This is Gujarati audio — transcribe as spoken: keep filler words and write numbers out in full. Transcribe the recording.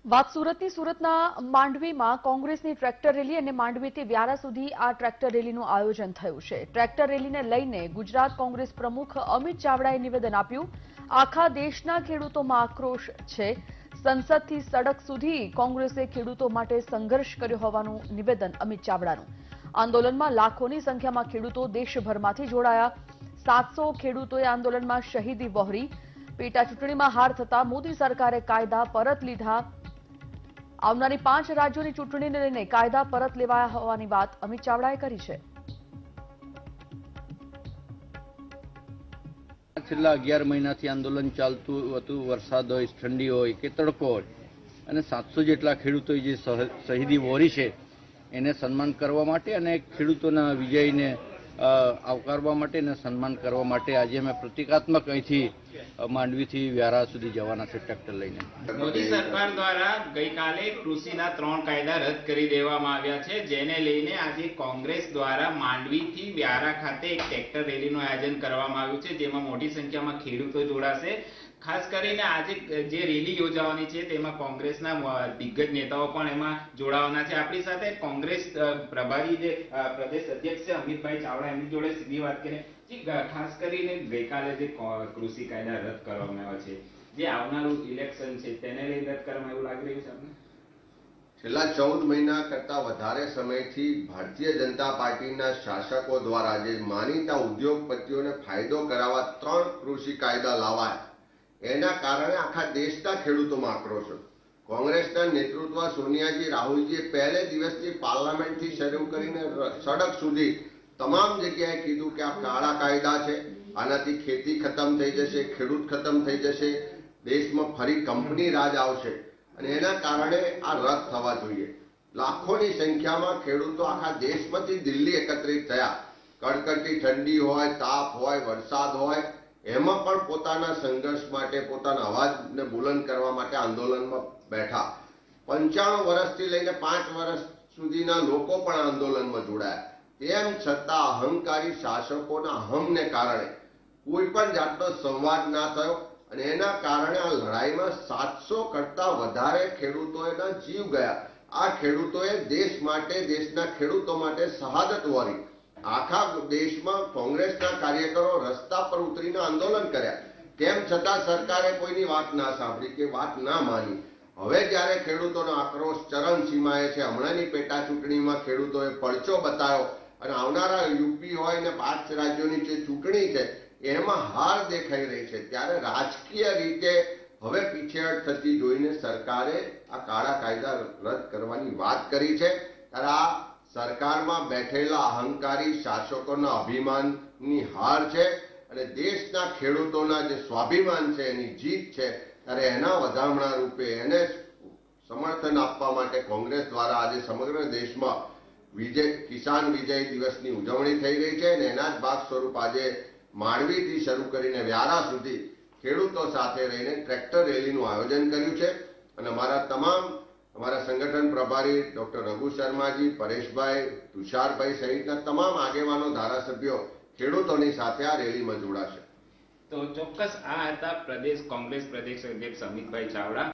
વાત સુરતની સુરતના માંડવીમાં કોંગ્રેસની ટ્રેક્ટર રેલી અને માંડવીથી વ્યારા સુધી આ ટ્રેક્ટર રેલીનું આયોજન થયું છે। ટ્રેક્ટર રેલીને લઈને ગુજરાત કોંગ્રેસ પ્રમુખ અમિત ચાવડાએ નિવેદન આપ્યું। આખા દેશના ખેડૂતોમાં આક્રોશ છે। સંસદથી સડક સુધી કોંગ્રેસે ખેડૂતો માટે સંઘર્ષ કર્યો હોવાનું નિવેદન અમિત ચાવડાનું। આંદોલનમાં લાખોની સંખ્યામાં ખેડૂતો દેશભરમાંથી જોડાયા। સાતસો ખેડૂતોએ આંદોલનમાં શહીદી વહોરી। પેટા ચૂંટણીમાં હાર થતા મોદી સરકારે કાયદા પરત લીધા। આવનારી પાંચ રાજ્યોની ચૂંટણીને લઈને કાયદા પરત લેવાયા હોવાની વાત અમિત ચાવડાએ કરી છે। છેલ્લા અગિયાર મહિનાથી આંદોલન ચાલતું હતું। વરસાદ હોય, ઠંડી હોય કે તડકો હોય, અને સાતસો જેટલા ખેડૂતોએ જે શહીદી વહોરી છે એને સન્માન કરવા માટે અને ખેડૂતોના વિજયને આવકારવા માટે અને સન્માન કરવા માટે આજે અમે પ્રતિકાત્મક અહીંથી માંડવીથી વ્યારા સુધી જવાના છે ટ્રેક્ટર લઈને। મોદી સરકાર દ્વારા ગઈકાલે કૃષિના ત્રણ કાયદા રદ કરી દેવામાં આવ્યા છે, જેને લઈને આજે કોંગ્રેસ દ્વારા માંડવીથી વ્યારા ખાતે એક ટ્રેક્ટર રેલીનું આયોજન કરવામાં આવ્યું છે, જેમાં મોટી સંખ્યામાં ખેડૂતો જોડાશે। ખાસ કરીને આજે જે રેલી યોજાવાની છે તેમાં કોંગ્રેસના દિગ્ગજ નેતાઓ પણ એમાં જોડાવાના છે। આપણી સાથે કોંગ્રેસ પ્રભારી જે પ્રદેશ અધ્યક્ષ છે અમિતભાઈ ચાવડા, એમની જોડે સીધી વાત કરીએ। ખાસ કરીને ગઈકાલે જે કૃષિ કાયદા રદ કરવામાં આવ્યા છે, જે આવનારું ઇલેક્શન છે તેને લઈને રદ કરવામાં એવું લાગી રહ્યું છે આપને? છેલ્લા ચૌદ મહિના કરતા વધારે સમયથી ભારતીય જનતા પાર્ટીના શાસકો દ્વારા જે માનીતા ઉદ્યોગપતિઓને ફાયદો કરાવવા ત્રણ કૃષિ કાયદા લાવાયા, એના કારણે આખા દેશના ખેડૂતોમાં આક્રોશ હતો। કોંગ્રેસના નેતૃત્વ સોનિયાજી રાહુલજીએ પહેલે દિવસથી પાર્લામેન્ટથી શરૂ કરીને સડક સુધી તમામ જગ્યાએ કીધું કે આ કાળા કાયદા છે, આનાથી ખેતી ખતમ થઈ જશે, ખેડૂત ખતમ થઈ જશે, દેશમાં ફરી કંપની રાજ આવશે અને એના કારણે આ રદ થવા જોઈએ। લાખોની સંખ્યામાં ખેડૂતો આખા દેશમાંથી દિલ્હી એકત્રિત થયા। કડકડતી ઠંડી હોય, તાપ હોય, વરસાદ હોય, એમાં પણ પોતાના સંઘર્ષ માટે, પોતાના અવાજને બુલંદ કરવા માટે આંદોલનમાં બેઠા। પંચાણું વર્ષથી લઈને પાંચ વર્ષ સુધીના લોકો પણ આંદોલનમાં જોડાયા। તેમ છતાં અહંકારી શાસકોના અહમને કારણે કોઈ પણ જાતનો સંવાદ ના થયો અને એના કારણે આ લડાઈમાં સાતસો કરતા વધારે ખેડૂતોના જીવ ગયા। આ ખેડૂતોએ દેશ માટે, દેશના ખેડૂતો માટે શહાદત વહોરી। આખા દેશમાં કોંગ્રેસના કાર્યકરો રસ્તા પર ઉતરીને આંદોલન કર્યા, તેમ છતાં સરકારે કોઈની વાત ના સાંભળી કે વાત ના માની। હવે જ્યારે ખેડૂતોનો આક્રોશ ચરમસીમાએ છે, હમણાંની પેટા ચૂંટણીમાં ખેડૂતોએ પડચો બતાવ્યો અને આવનારા યુપી હોય ને પાંચ રાજ્યોની જે ચૂંટણી છે એમાં હાર દેખાઈ રહી છે, ત્યારે રાજકીય રીતે હવે પીછેહટ થતી જોઈને સરકારે આ કાળા કાયદા રદ કરવાની વાત કરી છે। ત્યારે આ સરકારમાં બેઠેલા અહંકારી શાસકોના અભિમાનની હાર છે અને દેશના ખેડૂતોના જે સ્વાભિમાન છે એની જીત છે। ત્યારે એના વધામણા રૂપે એને સમર્થન આપવા માટે કોંગ્રેસ દ્વારા આજે સમગ્ર દેશમાં વિજય કિસાન વિજય દિવસની ઉજવણી થઈ રહી છે અને એના જ ભાગ સ્વરૂપ આજે માંડવીથી શરૂ કરીને વ્યારા સુધી ખેડૂતો સાથે રહીને ટ્રેક્ટર રેલીનું આયોજન કર્યું છે। અને અમારા તમામ અમારા સંગઠન પ્રભારી ડોક્ટર રઘુ શર્માજી, પરેશભાઈ, તુષારભાઈ સહિતના તમામ આગેવાનો, ધારાસભ્યો ખેડૂતોની સાથે આ રેલીમાં જોડાશે। તો ચોક્કસ આ હતા પ્રદેશ કોંગ્રેસ પ્રદેશ અધ્યક્ષ અમિતભાઈ ચાવડા।